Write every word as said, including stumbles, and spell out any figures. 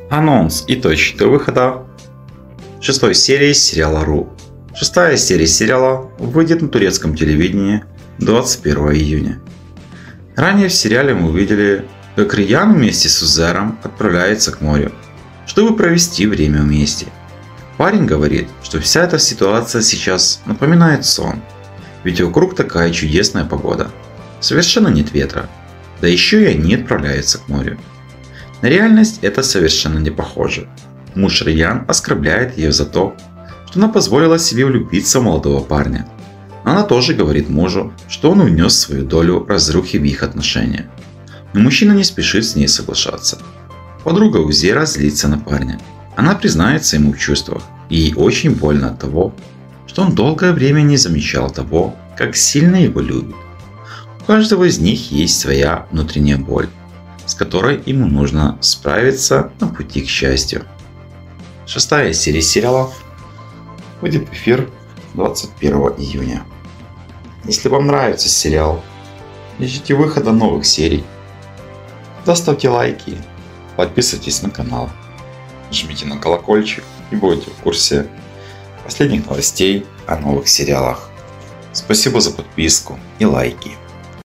Анонс и точки до выхода шестой серии сериала Ру. Шестая серия сериала выйдет на турецком телевидении двадцать первого июня. Ранее в сериале мы увидели, как Риян вместе с Узером отправляется к морю, чтобы провести время вместе. Парень говорит, что вся эта ситуация сейчас напоминает сон, ведь вокруг такая чудесная погода, совершенно нет ветра, да еще и они отправляются к морю. На реальность это совершенно не похоже. Муж Риян оскорбляет ее за то, что она позволила себе влюбиться в молодого парня. Она тоже говорит мужу, что он внес свою долю разрухи в их отношения. Но мужчина не спешит с ней соглашаться. Подруга Узера злится на парня. Она признается ему в чувствах, и ей очень больно от того, что он долгое время не замечал того, как сильно его любит. У каждого из них есть своя внутренняя боль, с которой ему нужно справиться на пути к счастью. Шестая серия сериала выйдет в эфир двадцать первого июня. Если вам нравится сериал, ждите выхода новых серий, ставьте лайки, подписывайтесь на канал, жмите на колокольчик и будете в курсе последних новостей о новых сериалах. Спасибо за подписку и лайки.